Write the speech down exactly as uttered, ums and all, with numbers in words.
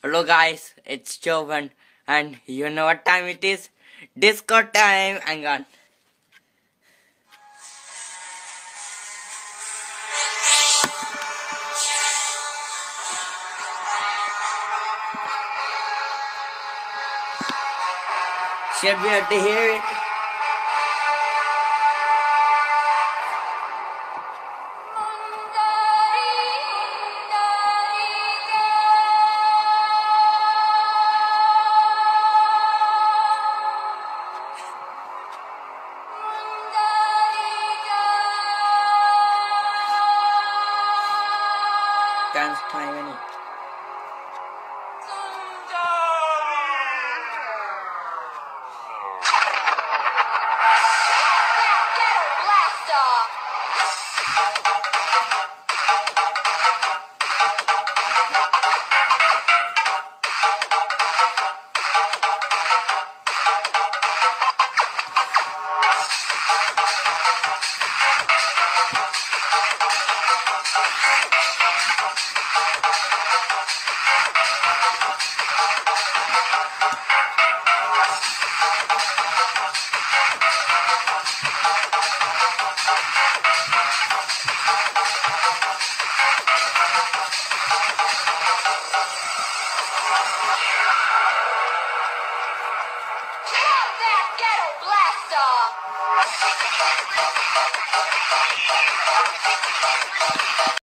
Hello guys, it's Jovan and you know what time it is? Disco time! Hang on. Should be able to hear it. Dance time in it.